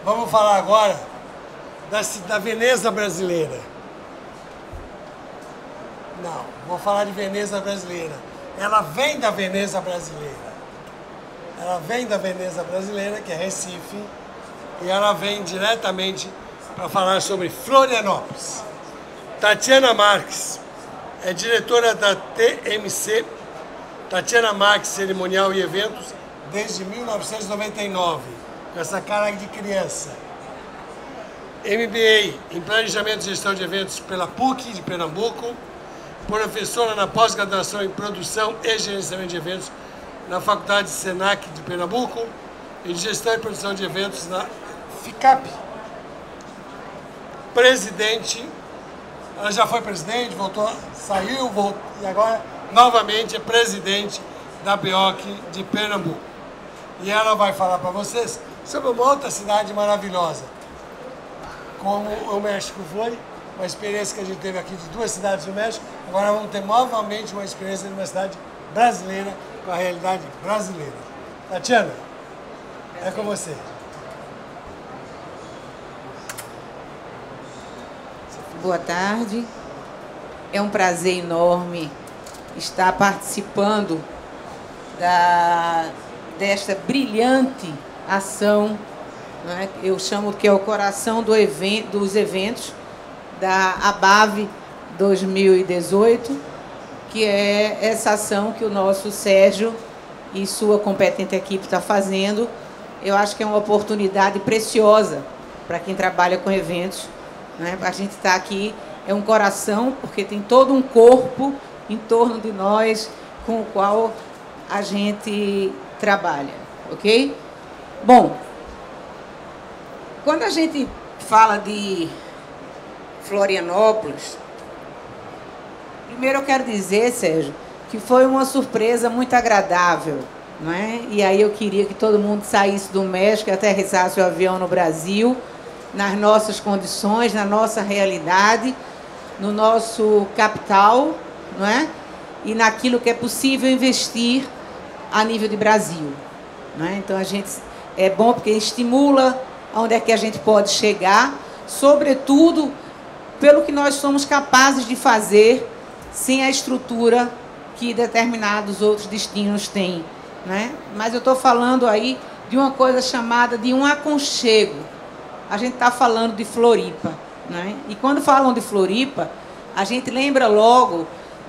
Vamos falar agora da Veneza brasileira. Não, vou falar de Veneza brasileira. Ela vem da Veneza brasileira. Ela vem da Veneza brasileira, que é Recife, e ela vem diretamente para falar sobre Florianópolis. Tatiana Marques é diretora da TMC, Tatiana Marques Cerimonial e Eventos, desde 1999, com essa cara de criança. MBA em Planejamento e Gestão de Eventos pela PUC de Pernambuco, professora na pós-graduação em Produção e Gerenciamento de Eventos na Faculdade Senac de Pernambuco e de Gestão e Produção de Eventos na FICAP. Presidente, ela já foi presidente, voltou, saiu, voltou, e agora novamente é presidente da BEOC de Pernambuco. E ela vai falar para vocês sobre uma outra cidade maravilhosa, como o México foi, uma experiência que a gente teve aqui de 2 cidades do México, agora vamos ter novamente uma experiência de uma cidade brasileira, com a realidade brasileira. Tatiana, é com você. Boa tarde. É um prazer enorme estar participando desta brilhante ação, né? Eu chamo que é o coração dos eventos da ABAV 2018, que é essa ação que o nosso Sérgio e sua competente equipe está fazendo. Eu acho que é uma oportunidade preciosa para quem trabalha com eventos, né? A gente está aqui, é um coração, porque tem todo um corpo em torno de nós com o qual a gente trabalha, ok? Bom, quando a gente fala de Florianópolis, primeiro eu quero dizer, Sérgio, que foi uma surpresa muito agradável, não é? E aí eu queria que todo mundo saísse do México e aterrissasse o avião no Brasil, nas nossas condições, na nossa realidade, no nosso capital, não é? E naquilo que é possível investir a nível de Brasil, não é? Então a gente é bom porque estimula onde é que a gente pode chegar, sobretudo pelo que nós somos capazes de fazer sem a estrutura que determinados outros destinos têm, né? Mas eu estou falando aí de uma coisa chamada de um aconchego. A gente está falando de Floripa, né? E quando falam de Floripa, a gente lembra logo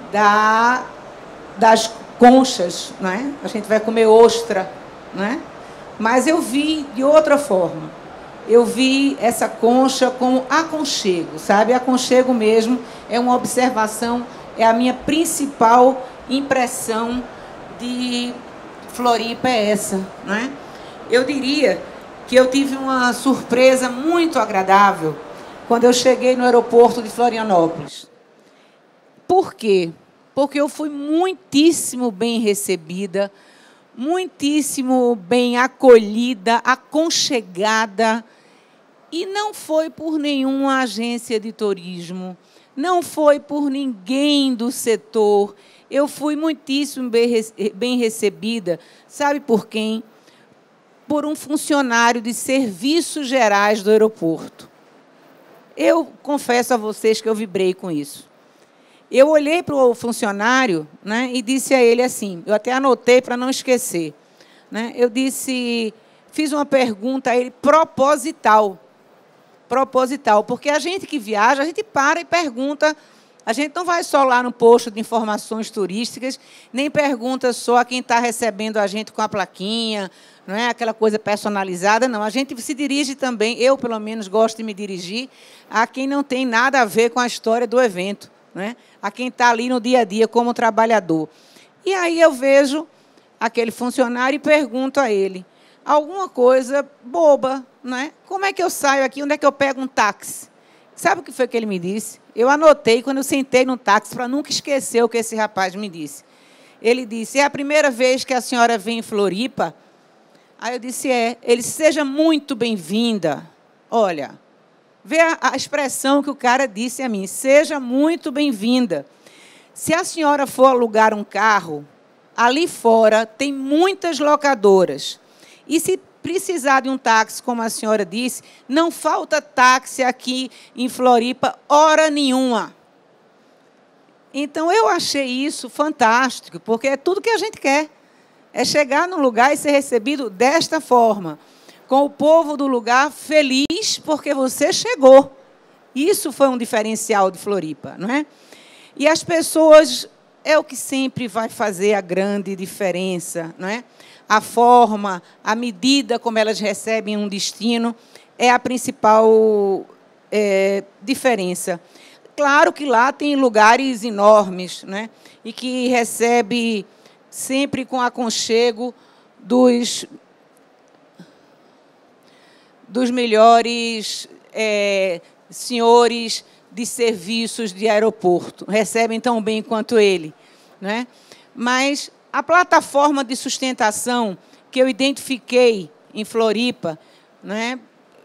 das conchas, né? A gente vai comer ostra, né? Mas eu vi de outra forma. Eu vi essa concha com aconchego, sabe? Aconchego mesmo, é uma observação, é a minha principal impressão de Floripa é essa, né? Eu diria que eu tive uma surpresa muito agradável quando eu cheguei no aeroporto de Florianópolis. Por quê? Porque eu fui muitíssimo bem recebida, muitíssimo bem acolhida, aconchegada, e não foi por nenhuma agência de turismo, não foi por ninguém do setor. Eu fui muitíssimo bem recebida, sabe por quem? Por um funcionário de serviços gerais do aeroporto. Eu confesso a vocês que eu vibrei com isso. Eu olhei para o funcionário, né, e disse a ele assim, eu até anotei para não esquecer, né, eu disse, fiz uma pergunta a ele proposital, porque a gente que viaja, a gente para e pergunta, a gente não vai só lá no posto de informações turísticas, nem pergunta só a quem está recebendo a gente com a plaquinha, não é aquela coisa personalizada, não. A gente se dirige também, eu, pelo menos, gosto de me dirigir a quem não tem nada a ver com a história do evento, né? A quem está ali no dia a dia como trabalhador. E aí eu vejo aquele funcionário e pergunto a ele alguma coisa boba, né? Como é que eu saio aqui? Onde é que eu pego um táxi? Sabe o que foi que ele me disse? Eu anotei quando eu sentei no táxi para nunca esquecer o que esse rapaz me disse. Ele disse, é a primeira vez que a senhora vem em Floripa? Aí eu disse, é. Ele disse, seja muito bem-vinda. Olha, vê a expressão que o cara disse a mim, seja muito bem-vinda. Se a senhora for alugar um carro, ali fora tem muitas locadoras. E se precisar de um táxi, como a senhora disse, não falta táxi aqui em Floripa, hora nenhuma. Então, eu achei isso fantástico, porque é tudo que a gente quer. É chegar num lugar e ser recebido desta forma, com o povo do lugar feliz porque você chegou. Isso foi um diferencial de Floripa, não é? E as pessoas é o que sempre vai fazer a grande diferença, não é? A forma, a medida como elas recebem um destino é a principal diferença. Claro que lá tem lugares enormes, né? E que recebe sempre com aconchego dos melhores senhores de serviços de aeroporto. Recebem tão bem quanto ele, né? Mas a plataforma de sustentação que eu identifiquei em Floripa, né?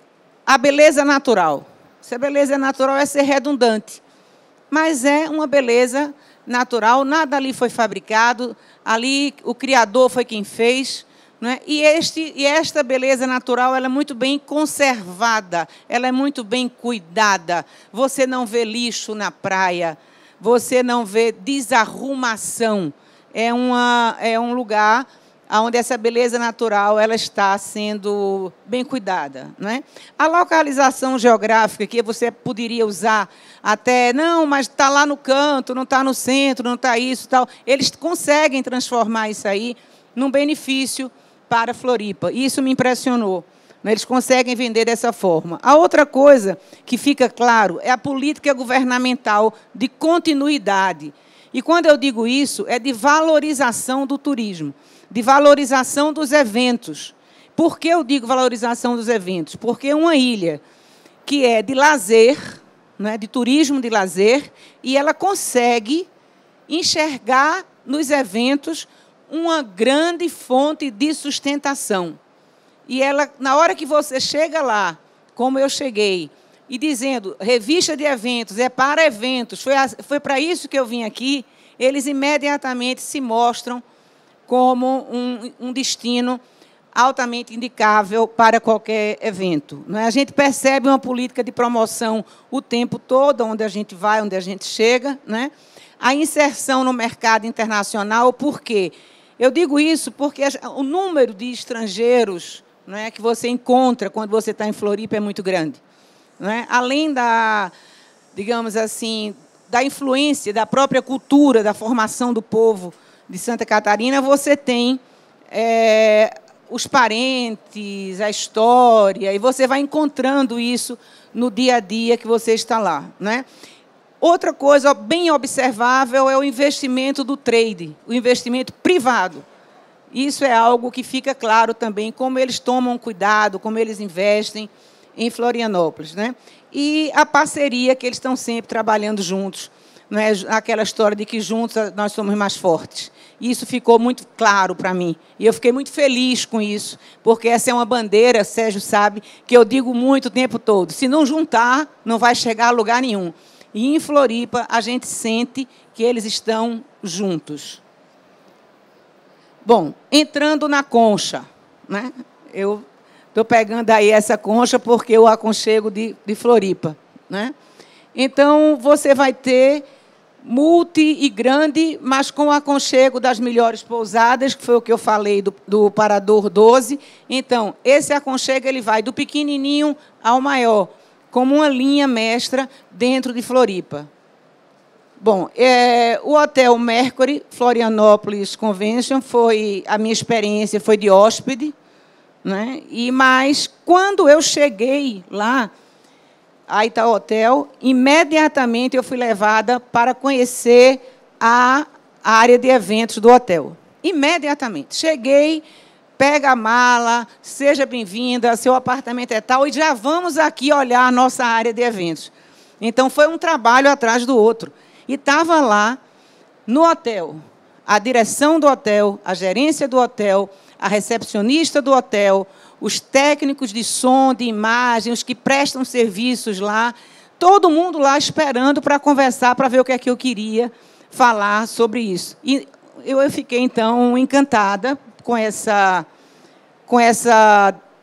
A beleza natural. Se a beleza natural é ser redundante, mas é uma beleza natural, nada ali foi fabricado, ali o Criador foi quem fez, não é? E esta beleza natural ela é muito bem conservada, ela é muito bem cuidada. Você não vê lixo na praia, você não vê desarrumação. É um lugar onde essa beleza natural ela está sendo bem cuidada, não é? A localização geográfica que você poderia usar até, não, mas está lá no canto, não está no centro, não está isso, tal. Eles conseguem transformar isso aí num benefício para Floripa. Isso me impressionou. Eles conseguem vender dessa forma. A outra coisa que fica claro é a política governamental de continuidade. E quando eu digo isso, é de valorização do turismo, de valorização dos eventos. Por que eu digo valorização dos eventos? Porque é uma ilha que é de lazer, né, de turismo de lazer, e ela consegue enxergar nos eventos uma grande fonte de sustentação. E ela, na hora que você chega lá, como eu cheguei, e dizendo, revista de eventos, é para eventos, foi para isso que eu vim aqui, eles imediatamente se mostram como um destino altamente indicável para qualquer evento. Não é? A gente percebe uma política de promoção o tempo todo, onde a gente vai, onde a gente chega. Né? A inserção no mercado internacional, por quê? Eu digo isso porque o número de estrangeiros, não é, que você encontra quando você está em Floripa é muito grande. Não é? Além da, digamos assim, da influência da própria cultura, da formação do povo de Santa Catarina, você tem os parentes, a história, e você vai encontrando isso no dia a dia que você está lá. Né? Outra coisa bem observável é o investimento do trade, o investimento privado. Isso é algo que fica claro também, como eles tomam cuidado, como eles investem em Florianópolis. Né? E a parceria que eles estão sempre trabalhando juntos. Não é aquela história de que juntos nós somos mais fortes. Isso ficou muito claro para mim. E eu fiquei muito feliz com isso, porque essa é uma bandeira, Sérgio sabe, que eu digo muito o tempo todo. Se não juntar, não vai chegar a lugar nenhum. E em Floripa, a gente sente que eles estão juntos. Bom, entrando na concha. Né? Eu estou pegando aí essa concha porque eu aconchego de Floripa. Né? Então, você vai ter multi e grande, mas com o aconchego das melhores pousadas, que foi o que eu falei do Parador 12. Então, esse aconchego ele vai do pequenininho ao maior, como uma linha mestra dentro de Floripa. Bom, o Hotel Mercury, Florianópolis Convention, a minha experiência foi de hóspede, né? Mas, quando eu cheguei lá, a Ita Hotel, imediatamente eu fui levada para conhecer a área de eventos do hotel. Imediatamente. Cheguei, pega a mala, seja bem-vinda, seu apartamento é tal, e já vamos aqui olhar a nossa área de eventos. Então, foi um trabalho atrás do outro. E estava lá, no hotel, a direção do hotel, a gerência do hotel, a recepcionista do hotel, os técnicos de som, de imagem, os que prestam serviços lá, todo mundo lá esperando para conversar, para ver o que é que eu queria falar sobre isso. E eu fiquei, então, encantada com essa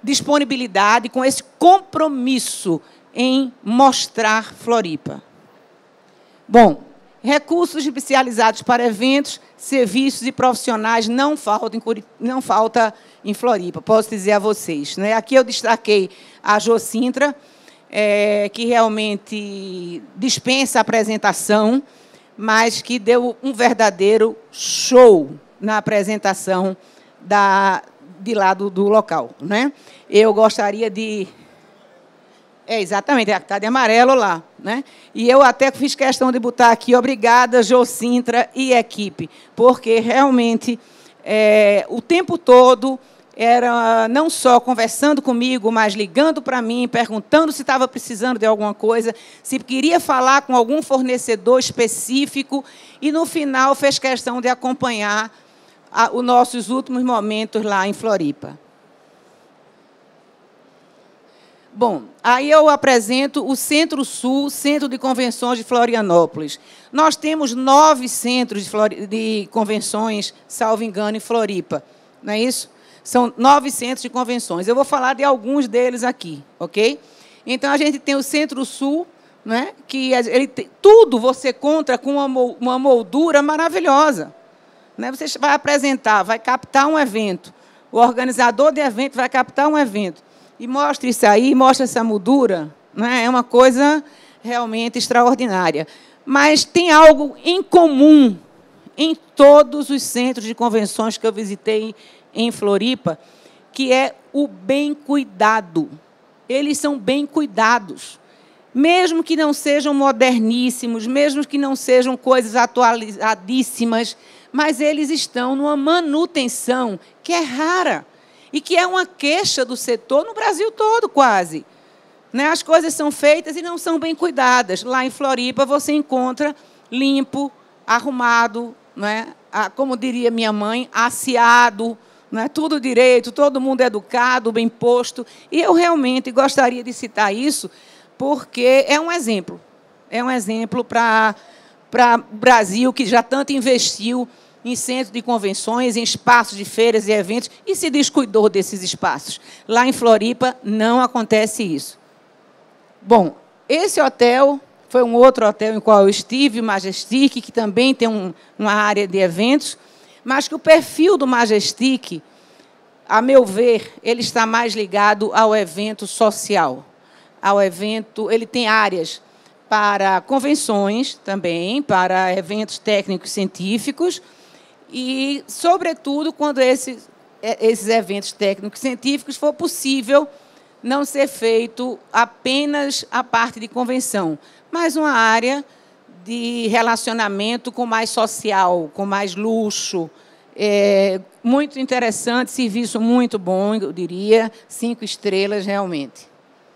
disponibilidade, com esse compromisso em mostrar Floripa. Bom, recursos especializados para eventos, serviços e profissionais não falta em Floripa, posso dizer a vocês, né? Aqui eu destaquei a Jocintra, que realmente dispensa a apresentação, mas que deu um verdadeiro show na apresentação de lá do local, né? Eu gostaria de... exatamente, está de amarelo lá, né? E eu até fiz questão de botar aqui, obrigada, Jocintra e equipe, porque realmente o tempo todo era não só conversando comigo, mas ligando para mim, perguntando se estava precisando de alguma coisa, se queria falar com algum fornecedor específico, e, no final, fez questão de acompanhar os nossos últimos momentos lá em Floripa. Bom, aí eu apresento o Centro-Sul, Centro de Convenções de Florianópolis. Nós temos 9 centros de convenções, salvo engano, em Floripa, não é isso? São 9 centros de convenções. Eu vou falar de alguns deles aqui, ok? Então, a gente tem o Centro-Sul, né, que tudo você conta com uma moldura maravilhosa. Né? Você vai apresentar, vai captar um evento. O organizador de evento vai captar um evento. E mostra isso aí, mostra essa moldura. Né? É uma coisa realmente extraordinária. Mas tem algo em comum em todos os centros de convenções que eu visitei em Floripa, que é o bem cuidado. Eles são bem cuidados. Mesmo que não sejam moderníssimos, mesmo que não sejam coisas atualizadíssimas, mas eles estão numa manutenção que é rara e que é uma queixa do setor no Brasil todo, quase. Né? As coisas são feitas e não são bem cuidadas. Lá em Floripa, você encontra limpo, arrumado, né? Como diria minha mãe, aciado, né? Tudo direito, todo mundo educado, bem posto. E eu realmente gostaria de citar isso, porque é um exemplo para o Brasil, que já tanto investiu em centros de convenções, em espaços de feiras e eventos, e se descuidou desses espaços. Lá em Floripa, não acontece isso. Bom, esse hotel foi um outro hotel em qual eu estive, o Majestic, que também tem uma área de eventos, mas que o perfil do Majestic, a meu ver, ele está mais ligado ao evento social. Ao evento, ele tem áreas para convenções também, para eventos técnicos científicos, e, sobretudo, quando esses eventos técnicos científicos for possível não ser feito apenas a parte de convenção, mas uma área de relacionamento com mais social, com mais luxo. Muito interessante, serviço muito bom, eu diria, 5 estrelas, realmente.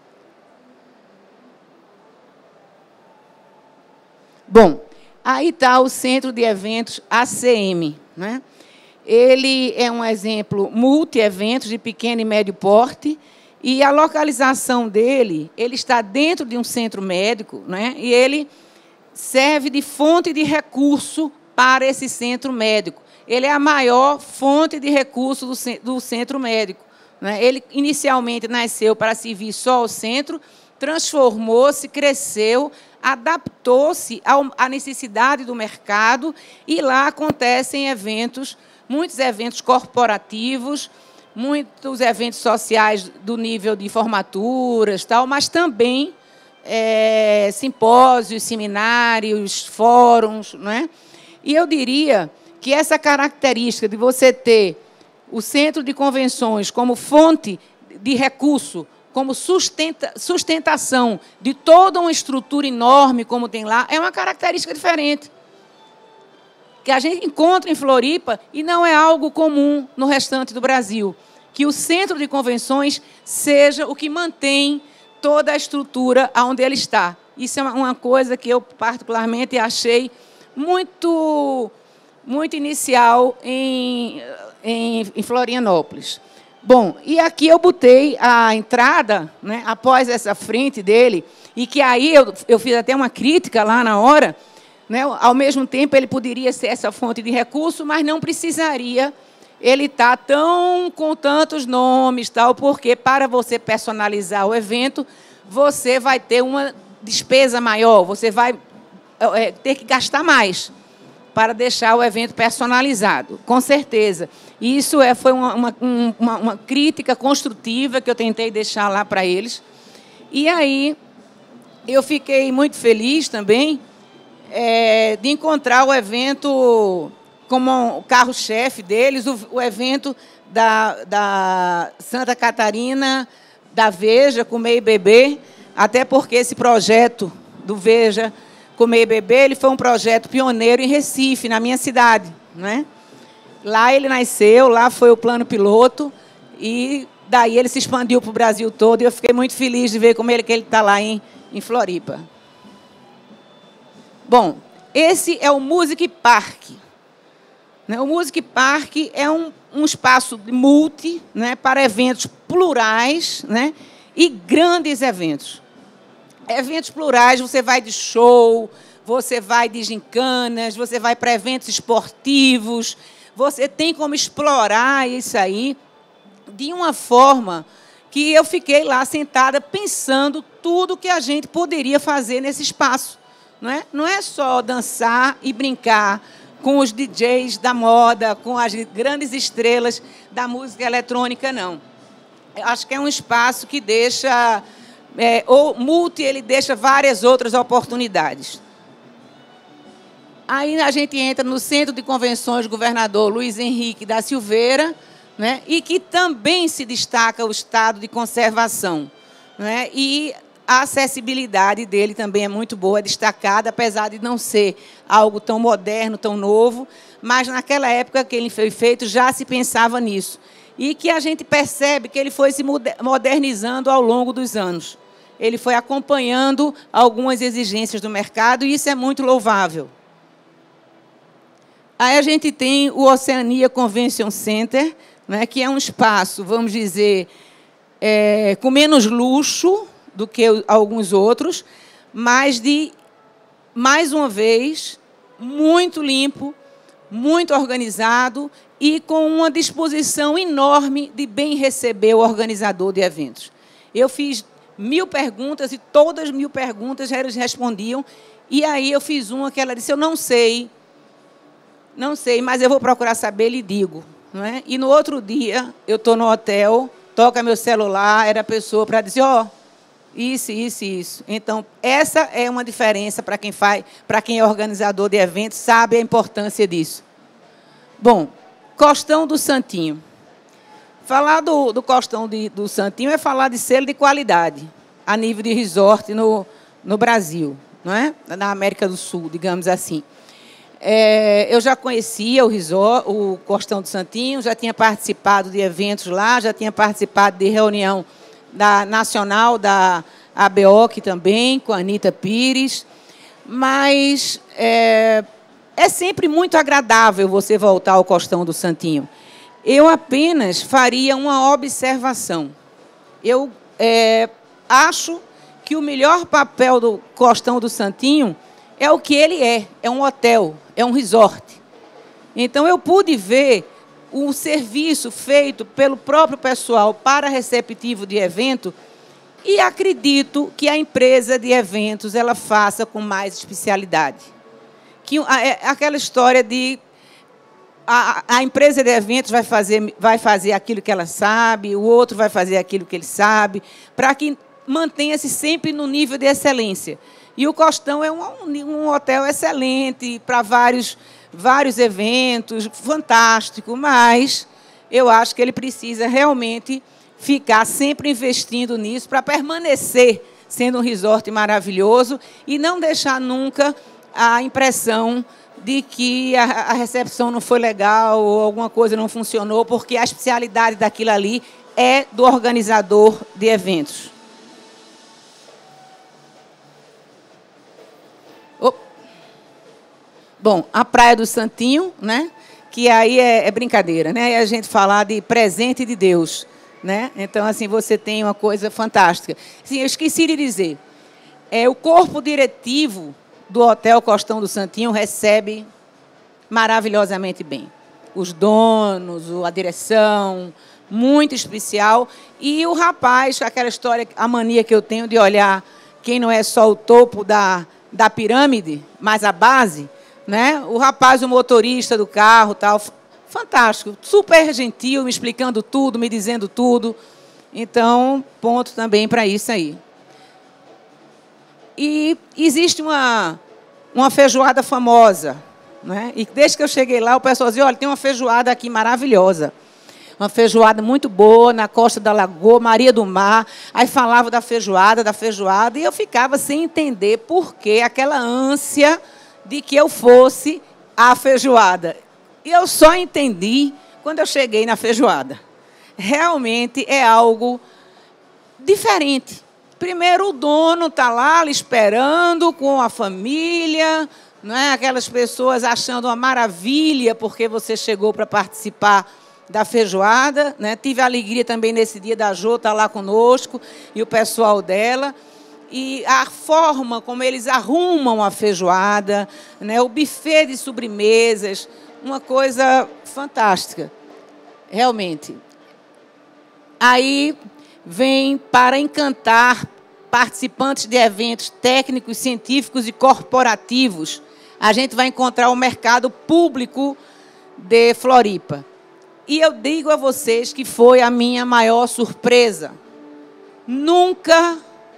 Bom, aí está o Centro de Eventos ACM. Né? Ele é um exemplo multi-eventos de pequeno e médio porte, e a localização dele, ele está dentro de um centro médico, né? E ele serve de fonte de recurso para esse centro médico. Ele é a maior fonte de recurso do centro médico. Né? Ele, inicialmente, nasceu para servir só ao centro, transformou-se, cresceu, adaptou-se à necessidade do mercado, e lá acontecem eventos, muitos eventos corporativos, muitos eventos sociais do nível de formaturas, tal, mas também simpósios, seminários, fóruns. Né? E eu diria que essa característica de você ter o centro de convenções como fonte de recurso, como sustentação de toda uma estrutura enorme, como tem lá, é uma característica diferente, que a gente encontra em Floripa e não é algo comum no restante do Brasil, que o centro de convenções seja o que mantém toda a estrutura onde ele está. Isso é uma coisa que eu, particularmente, achei muito inicial em Florianópolis. Bom, e aqui eu botei a entrada, né, após essa frente dele, e que aí eu fiz até uma crítica lá na hora. Né, ao mesmo tempo, ele poderia ser essa fonte de recurso, mas não precisaria ele está tão com tantos nomes, tal, porque para você personalizar o evento, você vai ter uma despesa maior, você vai ter que gastar mais para deixar o evento personalizado, com certeza. Isso foi uma crítica construtiva que eu tentei deixar lá para eles. E aí eu fiquei muito feliz também de encontrar o evento como carro-chefe deles, o evento da Santa Catarina, da Veja, Comer e Beber, até porque esse projeto do Veja, Comer e Beber, ele foi um projeto pioneiro em Recife, na minha cidade, né? Lá ele nasceu, lá foi o plano piloto, e daí ele se expandiu para o Brasil todo, e eu fiquei muito feliz de ver como que ele está lá em Floripa. Bom, esse é o Music Park. O Music Park é um espaço multi, né, para eventos plurais, né, e grandes eventos. Eventos plurais, você vai de show, você vai de gincanas, você vai para eventos esportivos, você tem como explorar isso aí de uma forma que eu fiquei lá sentada pensando tudo que a gente poderia fazer nesse espaço. Não é só dançar e brincar com os DJs da moda, com as grandes estrelas da música eletrônica, não. Eu acho que é um espaço que deixa... o multi, ele deixa várias outras oportunidades. Aí a gente entra no Centro de Convenções do Governador Luiz Henrique da Silveira, né, e que também se destaca o estado de conservação, né, e a acessibilidade dele também é muito boa, destacada, apesar de não ser algo tão moderno, tão novo, mas naquela época que ele foi feito já se pensava nisso. E que a gente percebe que ele foi se modernizando ao longo dos anos. Ele foi acompanhando algumas exigências do mercado, e isso é muito louvável. Aí a gente tem o Oceania Convention Center, né, que é um espaço, vamos dizer, com menos luxo do que alguns outros, mas mais uma vez, muito limpo, muito organizado e com uma disposição enorme de bem receber o organizador de eventos. Eu fiz 1000 perguntas e todas as 1000 perguntas eles respondiam, e aí eu fiz uma que ela disse, eu não sei, mas eu vou procurar saber e lhe digo. Não é? E no outro dia, eu estou no hotel, toca meu celular, era a pessoa para dizer, isso. Então, essa é uma diferença para quem é organizador de eventos, sabe a importância disso. Bom, Costão do Santinho. Falar do Costão do Santinho é falar de selo de qualidade a nível de resort no Brasil, não é? Na América do Sul, digamos assim. Eu já conhecia o Costão do Santinho, já tinha participado de eventos lá, já tinha participado de reunião nacional da ABOC também, com a Anita Pires, mas é sempre muito agradável você voltar ao Costão do Santinho. Eu apenas faria uma observação. Eu acho que o melhor papel do Costão do Santinho é o que ele é um hotel, é um resort. Então, eu pude ver o serviço feito pelo próprio pessoal para receptivo de evento e acredito que a empresa de eventos ela faça com mais especialidade. Aquela história de a empresa de eventos vai fazer aquilo que ela sabe, o outro vai fazer aquilo que ele sabe, para que mantenha-se sempre no nível de excelência. E o Costão é um hotel excelente para vários eventos, fantástico, mas eu acho que ele precisa realmente ficar sempre investindo nisso para permanecer sendo um resort maravilhoso e não deixar nunca a impressão de que a recepção não foi legal ou alguma coisa não funcionou, porque a especialidade daquilo ali é do organizador de eventos. Bom, a Praia do Santinho, né? Que aí é brincadeira, né? É a gente falar de presente de Deus, né? Então, assim, você tem uma coisa fantástica. Sim, eu esqueci de dizer. O corpo diretivo do Hotel Costão do Santinho recebe maravilhosamente bem. os donos, a direção, muito especial. E o rapaz, aquela história, a mania que eu tenho de olhar quem não é só o topo da pirâmide, mas a base, né? O rapaz, o motorista do carro, tal, fantástico, super gentil, me explicando tudo, me dizendo tudo. Então, ponto também para isso aí. E existe uma feijoada famosa, né? E desde que eu cheguei lá, o pessoal dizia, olha, tem uma feijoada aqui maravilhosa. Uma feijoada muito boa, na costa da Lagoa, Maria do Mar. Aí falava da feijoada, e eu ficava sem entender por que aquela ânsia de que eu fosse à feijoada. E eu só entendi quando eu cheguei na feijoada. Realmente é algo diferente. Primeiro, o dono está lá lhe esperando com a família, não é? Aquelas pessoas achando uma maravilha porque você chegou para participar da feijoada, né? Tive a alegria também nesse dia da Jô estar lá conosco e o pessoal dela. E a forma como eles arrumam a feijoada, né? O buffet de sobremesas, uma coisa fantástica, realmente. Aí vem para encantar participantes de eventos técnicos, científicos e corporativos. A gente vai encontrar o mercado público de Floripa. E eu digo a vocês que foi a minha maior surpresa. Nunca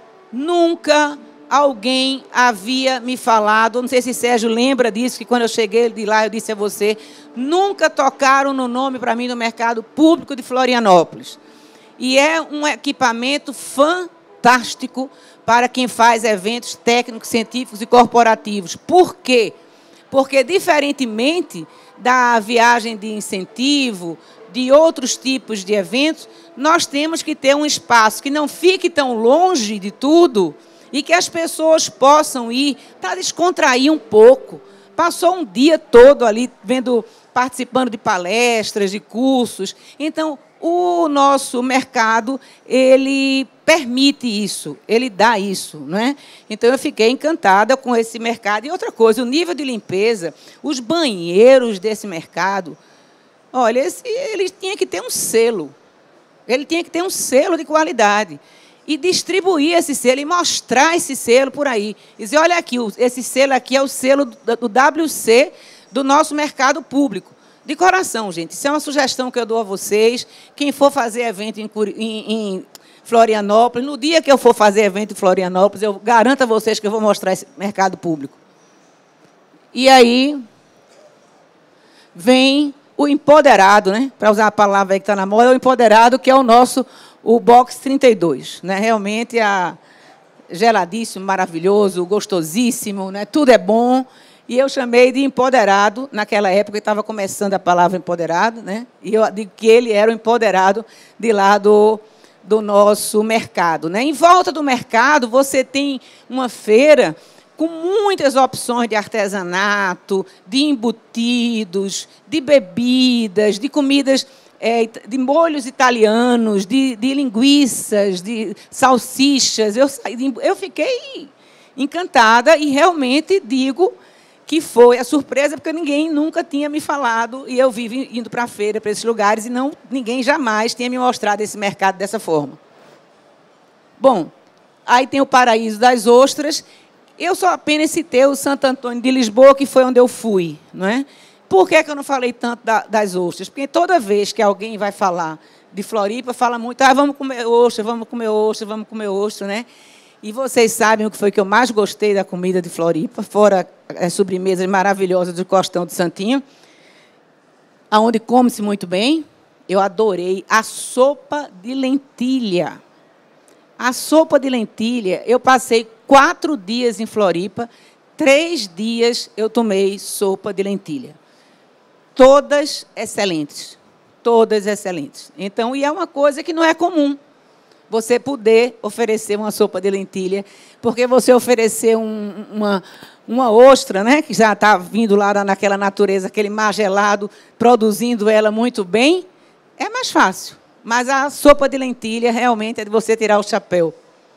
alguém havia me falado, não sei se Sérgio lembra disso, que quando eu cheguei de lá eu disse a você, nunca tocaram no nome para mim no mercado público de Florianópolis. E é um equipamento fantástico para quem faz eventos técnicos, científicos e corporativos. Por quê? Porque, diferentemente da viagem de incentivo, de outros tipos de eventos, nós temos que ter um espaço que não fique tão longe de tudo e que as pessoas possam ir para descontrair um pouco. Passou um dia todo ali participando de palestras, de cursos. Então, o nosso mercado, ele permite isso, ele dá isso, não é? Então, eu fiquei encantada com esse mercado. E outra coisa, o nível de limpeza, os banheiros desse mercado, olha, ele tinha que ter um selo. Ele tinha que ter um selo de qualidade. E distribuir esse selo, e mostrar esse selo por aí. E dizer, olha aqui, esse selo aqui é o selo do WC do nosso mercado público. De coração, gente, isso é uma sugestão que eu dou a vocês. Quem for fazer evento em Florianópolis, no dia que eu for fazer evento em Florianópolis, eu garanto a vocês que eu vou mostrar esse mercado público. E aí vem o empoderado, né? Para usar a palavra aí que está na moda, o empoderado, que é o box 32. Né? Realmente, geladíssimo, maravilhoso, gostosíssimo, né? Tudo é bom. E eu chamei de empoderado, naquela época estava começando a palavra empoderado, né? E eu digo que ele era o empoderado de lá do nosso mercado. Né? Em volta do mercado, você tem uma feira com muitas opções de artesanato, de embutidos, de bebidas, de comidas, de molhos italianos, de linguiças, de salsichas. Eu fiquei encantada e realmente digo que foi a surpresa, porque ninguém nunca tinha me falado, e eu vivo indo para a feira, para esses lugares, e ninguém jamais tinha me mostrado esse mercado dessa forma. Bom, aí tem o Paraíso das Ostras. Eu só apenas citei o Santo Antônio de Lisboa, que foi onde eu fui. Não é? Por que eu não falei tanto das ostras? Porque toda vez que alguém vai falar de Floripa, fala muito, vamos comer ostra, vamos comer ostra, vamos comer ostra, né? E vocês sabem o que foi que eu mais gostei da comida de Floripa, fora as sobremesas maravilhosas do Costão de Santinho, onde come-se muito bem. Eu adorei a sopa de lentilha. A sopa de lentilha, eu passei 4 dias em Floripa, 3 dias eu tomei sopa de lentilha. Todas excelentes. Todas excelentes. Então, e é uma coisa que não é comum. Você poder oferecer uma sopa de lentilha, porque você oferecer uma ostra, né, que já está vindo lá naquela natureza, aquele mar gelado, produzindo ela muito bem, é mais fácil. Mas a sopa de lentilha realmente é de você tirar o chapéu.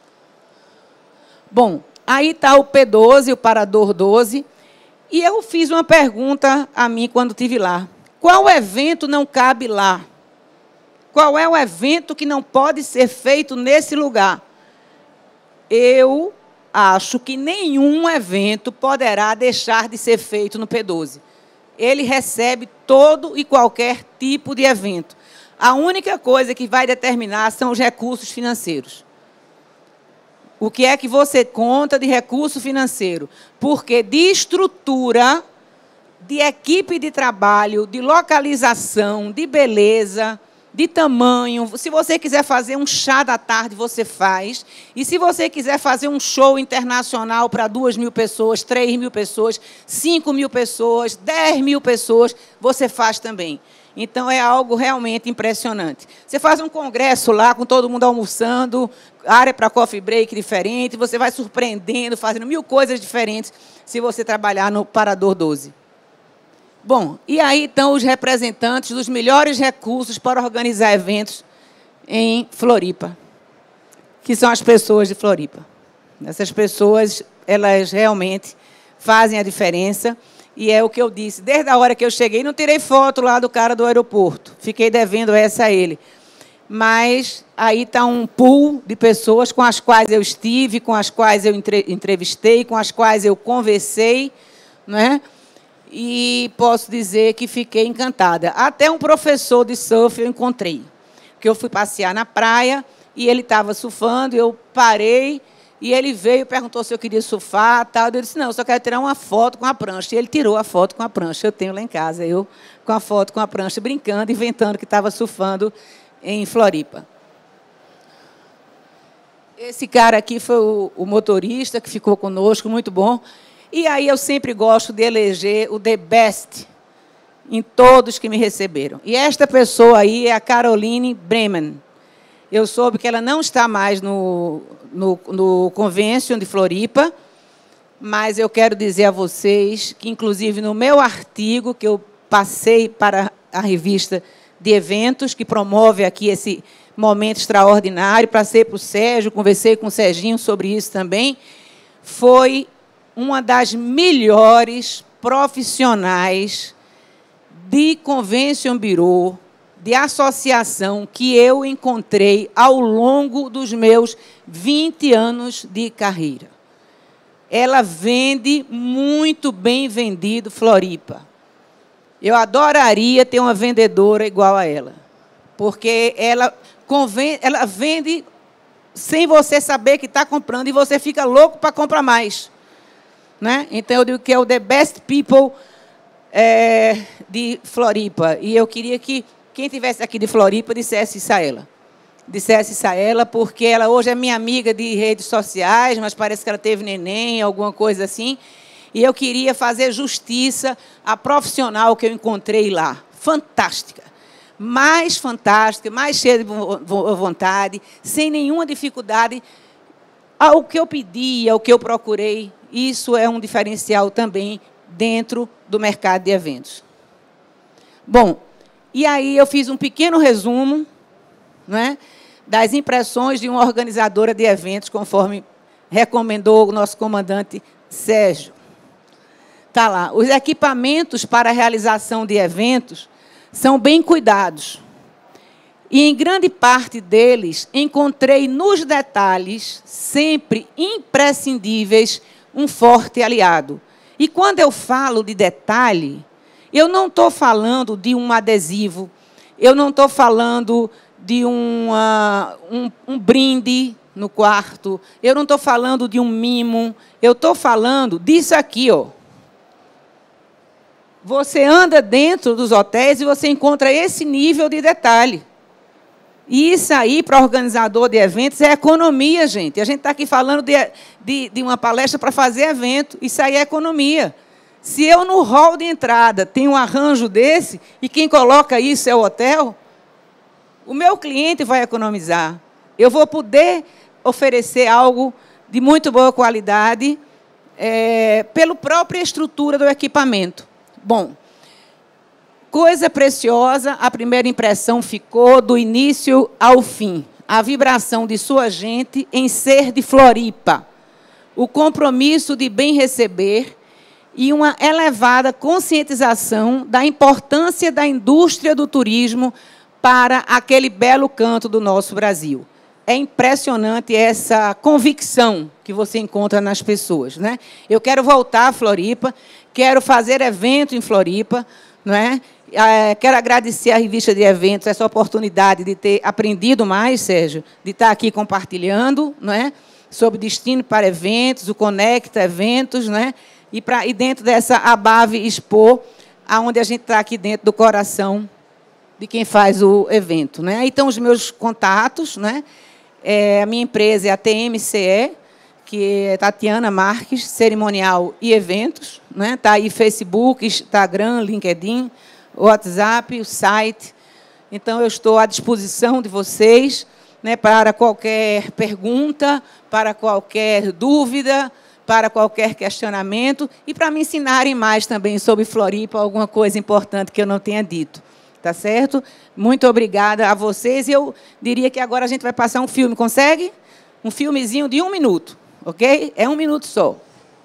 Bom, aí está o P12, o Parador 12, e eu fiz uma pergunta a mim quando estive lá. Qual evento não cabe lá? Qual é o evento que não pode ser feito nesse lugar? Eu acho que nenhum evento poderá deixar de ser feito no P12. Ele recebe todo e qualquer tipo de evento. A única coisa que vai determinar são os recursos financeiros. O que é que você conta de recurso financeiro? Porque de estrutura, de equipe de trabalho, de localização, de beleza, de tamanho, se você quiser fazer um chá da tarde, você faz. E se você quiser fazer um show internacional para 2.000 pessoas, 3.000 pessoas, 5.000 pessoas, 10.000 pessoas, você faz também. Então, é algo realmente impressionante. Você faz um congresso lá, com todo mundo almoçando, área para coffee break diferente, você vai surpreendendo, fazendo 1000 coisas diferentes, se você trabalhar no Parador 12. Bom, e aí estão os representantes dos melhores recursos para organizar eventos em Floripa, que são as pessoas de Floripa. Essas pessoas, elas realmente fazem a diferença, e é o que eu disse. Desde a hora que eu cheguei, não tirei foto lá do cara do aeroporto, fiquei devendo essa a ele. Mas aí está um pool de pessoas com as quais eu estive, com as quais eu entrevistei, com as quais eu conversei, não é? E posso dizer que fiquei encantada. Até um professor de surf eu encontrei, que eu fui passear na praia e ele estava surfando, eu parei e ele veio e perguntou se eu queria surfar, tal. Eu disse, não, eu só quero tirar uma foto com a prancha. E ele tirou a foto com a prancha. Eu tenho lá em casa, eu com a foto com a prancha, brincando, inventando que estava surfando em Floripa. Esse cara aqui foi o motorista que ficou conosco, muito bom. E aí eu sempre gosto de eleger o the best em todos que me receberam. E esta pessoa aí é a Caroline Bremen. Eu soube que ela não está mais no Convention de Floripa, mas eu quero dizer a vocês que, inclusive, no meu artigo, que eu passei para a revista de eventos, que promove aqui esse momento extraordinário, passei para o Sérgio, conversei com o Serginho sobre isso também, foi uma das melhores profissionais de Convention Bureau, de associação, que eu encontrei ao longo dos meus 20 anos de carreira. Ela vende muito bem vendido Floripa. Eu adoraria ter uma vendedora igual a ela, porque ela vende sem você saber que está comprando, e você fica louco para comprar mais. Né? Então, eu digo que é o the best people de Floripa. E eu queria que quem estivesse aqui de Floripa dissesse isso a ela. Dissesse isso a ela, porque ela hoje é minha amiga de redes sociais, mas parece que ela teve neném, alguma coisa assim. E eu queria fazer justiça à profissional que eu encontrei lá. Fantástica. Mais fantástica, mais cheia de vontade, sem nenhuma dificuldade. Ao que eu pedi, ao que eu procurei, isso é um diferencial também dentro do mercado de eventos. Bom, e aí eu fiz um pequeno resumo, né, das impressões de uma organizadora de eventos, conforme recomendou o nosso comandante Sérgio. Está lá. Os equipamentos para a realização de eventos são bem cuidados. E, em grande parte deles, encontrei nos detalhes, sempre imprescindíveis, um forte aliado. E, quando eu falo de detalhe, eu não estou falando de um adesivo, eu não estou falando de um brinde no quarto, eu não estou falando de um mimo, eu estou falando disso aqui, ó. Você anda dentro dos hotéis e você encontra esse nível de detalhe. E isso aí, para organizador de eventos, é economia, gente. A gente está aqui falando de uma palestra para fazer evento. Isso aí é economia. Se eu, no hall de entrada, tenho um arranjo desse, e quem coloca isso é o hotel, o meu cliente vai economizar. Eu vou poder oferecer algo de muito boa qualidade pela própria estrutura do equipamento. Bom, coisa preciosa, a primeira impressão ficou do início ao fim. A vibração de sua gente em ser de Floripa. O compromisso de bem receber e uma elevada conscientização da importância da indústria do turismo para aquele belo canto do nosso Brasil. É impressionante essa convicção que você encontra nas pessoas, né? Eu quero voltar a Floripa, quero fazer evento em Floripa, não é? Quero agradecer à revista de eventos essa oportunidade de ter aprendido mais, Sérgio, de estar aqui compartilhando, não é? Sobre destino para eventos, o Conecta Eventos, não é? E dentro dessa Abave Expo, onde a gente está aqui dentro do coração de quem faz o evento, né? Aí estão os meus contatos, né? A minha empresa é a TMCE, que é Tatiana Marques, Cerimonial e Eventos, né? Está aí Facebook, Instagram, LinkedIn, WhatsApp, o site. Então, eu estou à disposição de vocês, né, para qualquer pergunta, para qualquer dúvida, para qualquer questionamento e para me ensinarem mais também sobre Floripa, alguma coisa importante que eu não tenha dito. Tá certo? Muito obrigada a vocês. E eu diria que agora a gente vai passar um filme. Consegue? Um filmezinho de 1 minuto, ok? É 1 minuto só.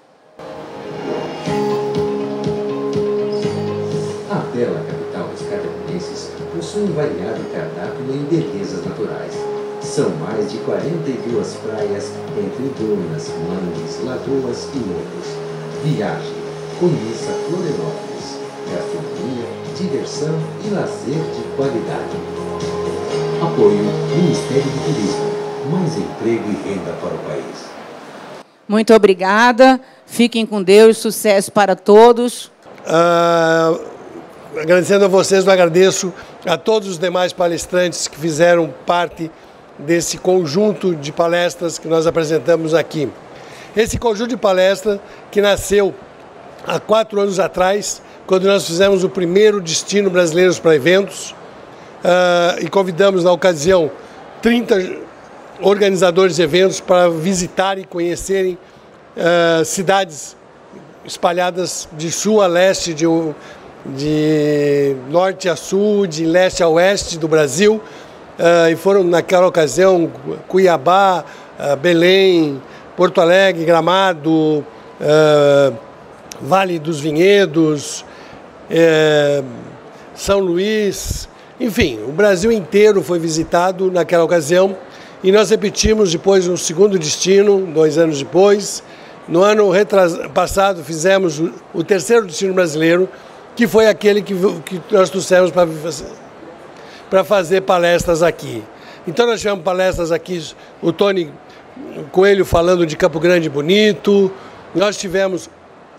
A bela capital dos catarinenses possui um variado cardápio em belezas naturais. São mais de 42 praias entre dunas, mangues, lagoas e lagos. Viaje, conheça Florianópolis. Gastronomia, diversão e lazer de qualidade. Apoio Ministério do Turismo. Mais emprego e renda para o país. Muito obrigada. Fiquem com Deus. Sucesso para todos. Agradecendo a vocês, eu agradeço a todos os demais palestrantes que fizeram parte desse conjunto de palestras que nós apresentamos aqui. Esse conjunto de palestras que nasceu há 4 anos atrás, quando nós fizemos o primeiro Destino Brasileiros para Eventos, e convidamos, na ocasião, 30 organizadores de eventos para visitarem e conhecerem cidades espalhadas de sul a leste, de norte a sul, de leste a oeste do Brasil, e foram, naquela ocasião, Cuiabá, Belém, Porto Alegre, Gramado, Vale dos Vinhedos, São Luís, enfim, o Brasil inteiro foi visitado naquela ocasião e nós repetimos depois um segundo destino, 2 anos depois. No ano passado fizemos o terceiro destino brasileiro, que foi aquele que nós trouxemos para fazer palestras aqui. Então nós tivemos palestras aqui, o Tony Coelho falando de Campo Grande Bonito, nós tivemos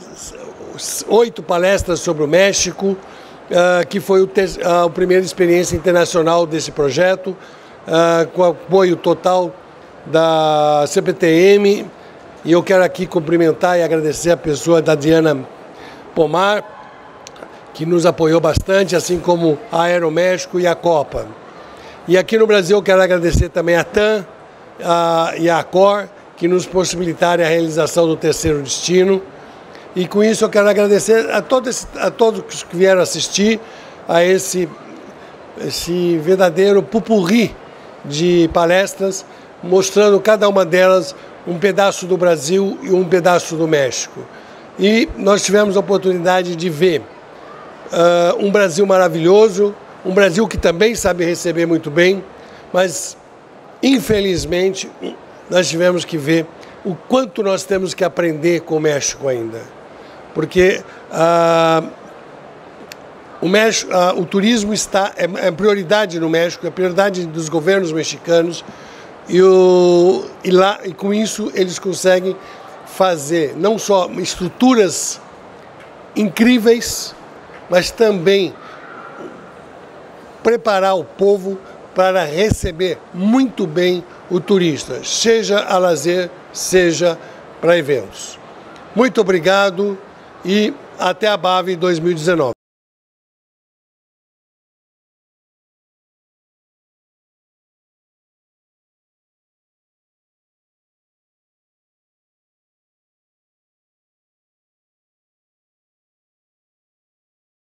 8 palestras sobre o México, que foi a primeira experiência internacional desse projeto, com apoio total da CPTM, e eu quero aqui cumprimentar e agradecer a pessoa da Diana Pomar, que nos apoiou bastante, assim como a Aeroméxico e a Copa. E aqui no Brasil eu quero agradecer também a TAM e a Accor, que nos possibilitaram a realização do terceiro destino. E com isso eu quero agradecer a todos que vieram assistir a esse verdadeiro pupurri de palestras, mostrando cada uma delas um pedaço do Brasil e um pedaço do México. E nós tivemos a oportunidade de ver um Brasil maravilhoso, um Brasil que também sabe receber muito bem, mas infelizmente nós tivemos que ver o quanto nós temos que aprender com o México ainda. Porque o turismo é prioridade no México, é prioridade dos governos mexicanos, e com isso eles conseguem fazer não só estruturas incríveis, mas também preparar o povo para receber muito bem o turista, seja a lazer, seja para eventos. Muito obrigado e até a Abave 2019.